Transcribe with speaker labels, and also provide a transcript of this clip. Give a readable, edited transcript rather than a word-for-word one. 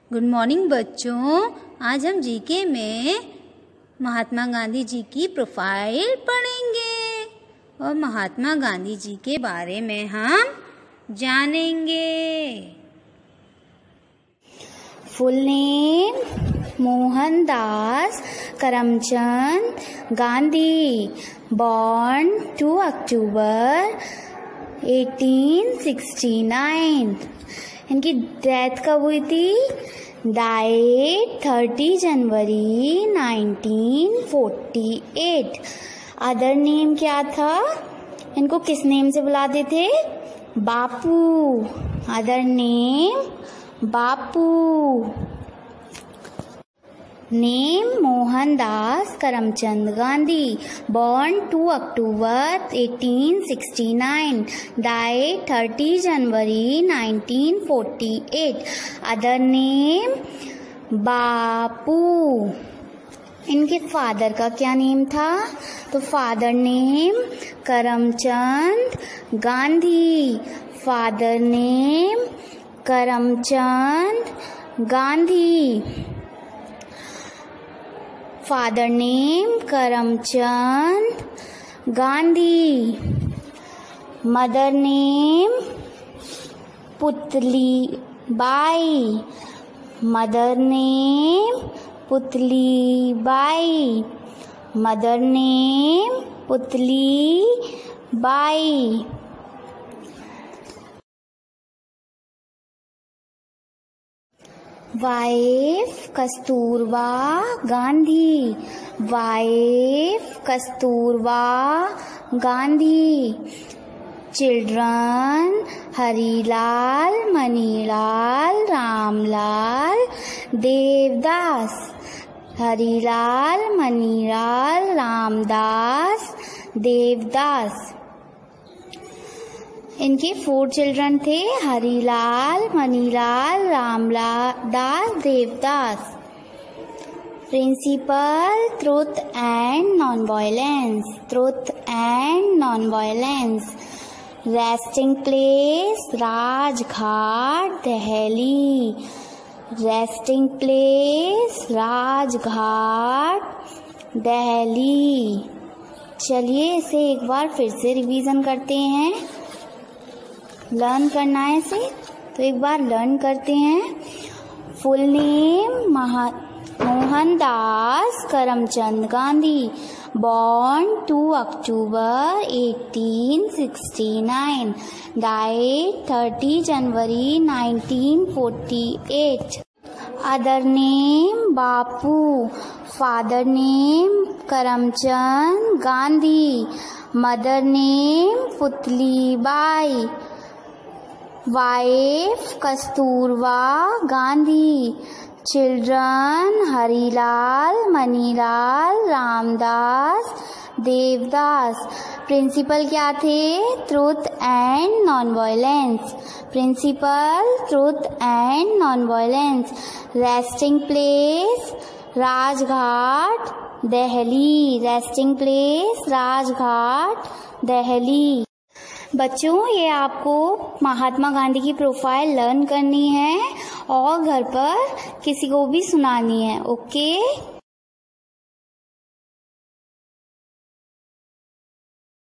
Speaker 1: Good morning बच्चों। आज हम जीके में महात्मा गांधी जी की प्रोफाइल पढ़ेंगे और महात्मा गांधी जी के बारे में हम जानेंगे।
Speaker 2: Full name Mohandas Karamchand Gandhi, born 2 October 1869। इनकी डेथ कब हुई थी? Died 30 January 1948। अदर नेम क्या था? इनको किस नेम से बुलाते थे? Bapu. Other name Bapu. Name Mohandas Karamchand Gandhi, born 2 October 1869, died 30 January 1948। Other name Bapu. इनके फादर का क्या नेम था? तो father name Karamchand Gandhi. Father name Karamchand Gandhi. Father name Karamchand Gandhi. Mother name Putli Bai. Mother name Putli Bai. Mother name Putli Bai. Wife Kasturba Gandhi. Wife Kasturba Gandhi. Children Harilal, Manilal, Ramlal, Devdas. Harilal, Manilal, Ramdas, Devdas. इनके 4 चिल्ड्रन थे, Harilal, Manilal, Ramdas, Devdas. Principle truth and non violence. Truth and non violence. Resting place Rajghat, Delhi. Resting place Rajghat, Delhi. चलिए इसे एक बार फिर से रिवीजन करते हैं। लर्न करना है इसे, तो एक बार लर्न करते हैं। Full name Mohandas Karamchand Gandhi, born 2 October 1869, died 30 January 1948। Other name Bapu. Father name Karamchand Gandhi. Mother name Putli Bai. Wife Kasturba Gandhi. Children Harilal, Manilal, Ramdas, Devdas. Principle क्या थे? Truth and non violence. Principle truth and non violence. Resting place Rajghat, Delhi. Resting place Rajghat, Delhi. बच्चों, ये आपको महात्मा गांधी की प्रोफाइल लर्न करनी है और घर पर किसी को भी सुनानी है। ओके।